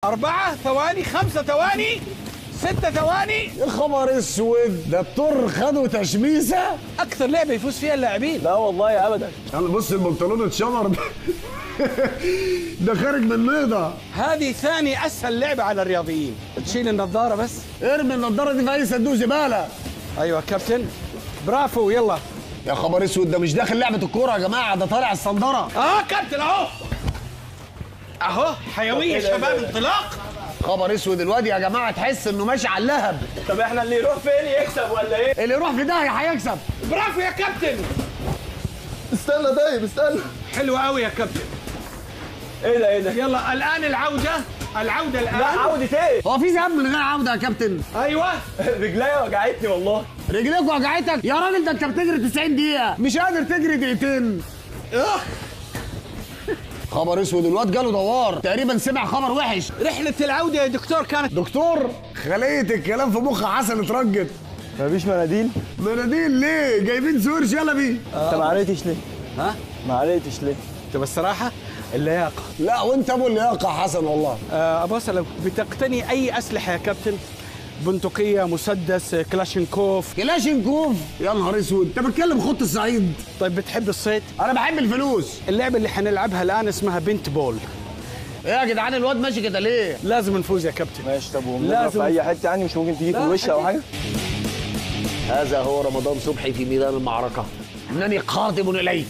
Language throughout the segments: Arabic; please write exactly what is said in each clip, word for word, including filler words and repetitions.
أربعة ثواني، خمسة ثواني، ستة ثواني. يا خبر اسود، ده الطر خدوا تشميسه. أكثر لعبة يفوز فيها اللاعبين. لا والله أبدا. يلا بص البنطلون اتشمر ده. ده خارج من نيضه. هذه ثاني أسهل لعبة على الرياضيين. تشيل النظارة بس. ارمي النضاره دي في أي صندوق زبالة. أيوة كابتن، برافو. يلا. يا خبر اسود، ده مش داخل لعبة الكورة يا جماعة، ده طالع الصندرة. اه كابتن اهو اهو حيوية شباب، انطلاق. خبر اسود، الواد يا جماعة تحس انه ماشي على اللهب. طب احنا اللي يروح فين يكسب ولا ايه؟ اللي يروح في داهية هيكسب. برافو يا كابتن. استنى طيب استنى. حلو قوي يا كابتن. ايه ده ايه ده؟ يلا الآن العودة، العودة الآن. لا عودة ايه؟ هو في ذهاب من غير عودة يا كابتن؟ ايوه. رجليا وجعتني والله. رجليك وجعتك؟ يا راجل ده انت بتجري تسعين دقيقة، مش قادر تجري دقيقتين. اه خبر اسود، الواد جاله دوار، تقريبا سمع خبر وحش. رحلة العودة يا دكتور كانت. دكتور، خلية الكلام في مخ حسن اترجت. مفيش مناديل؟ مناديل ليه؟ جايبين سور شلبي. انت ما عرفتش ليه؟ ها؟ ما عرفتش ليه؟ طب الصراحة اللياقة. لا وانت ابو اللياقة حسن والله. آه ابو اسالك، بتقتني اي اسلحة يا كابتن؟ بندقية، مسدس، كلاشينكوف؟ كلاشينكوف؟ يا نهار اسود، انت بتكلم خط الصعيد. طيب بتحب الصيد؟ انا بحب الفلوس. اللعبة اللي حنلعبها الآن اسمها بنت بول. ايه يا جدعان الواد ماشي كده ليه؟ لازم نفوز يا كابتن. ماشي. طب لازم ونضرب في اي حتة يعني، مش ممكن تيجي في الوش او حاجة؟ هذا هو رمضان صبحي في ميدان المعركة، إنني قادم إليك.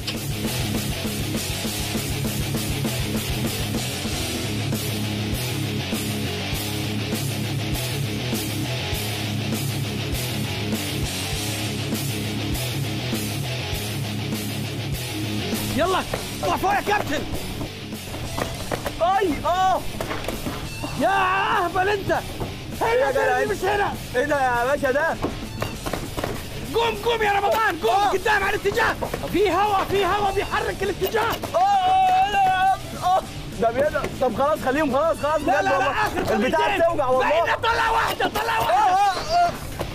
يلا اطلع فوق يا كابتن. اي اه يا اهبل انت. هنا ترمي مش هنا. ايه ده يا باشا ده؟ قوم قوم يا رمضان، قوم قدام على الاتجاه. في هوا في هوا بيحرك الاتجاه. اه لا اه ده بيقدر. طب خلاص خليهم، خلاص خلاص لا لا لا اخر البتاع بتوجع والله. بعدين طلع واحدة، طلع اه واحدة. اه اه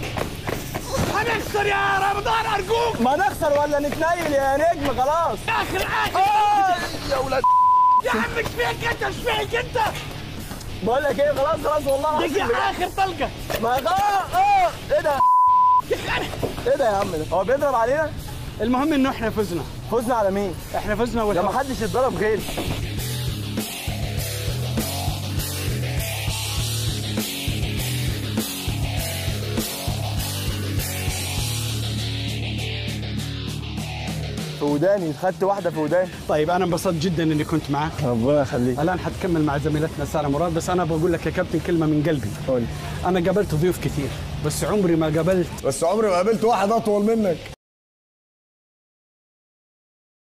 هنخسر يا رمضان ارجوك. ما نخسر ولا نتنيل يا نجم خلاص. اخر اخر. اه يا ولاد. يا عم ايش فيك انت، ايش فيك انت؟ بقول لك ايه، خلاص خلاص والله. دقيقة اخر طلقة. ما اه اه ايه ده؟ ايه ده يا عم ده؟ هو بيضرب علينا؟ المهم انه احنا فزنا. فزنا على مين؟ احنا فزنا ده والحمد. ما حدش اتضرب غيري. في وداني، خدت واحدة في وداني. طيب انا انبسطت جدا اني كنت معك. ربنا يخليك. الان حتكمل مع زميلتنا ساره مراد، بس انا بقول لك يا كابتن كلمه من قلبي. قول. انا قابلت ضيوف كثير بس عمري ما قابلت بس عمري ما قابلت واحد أطول منك.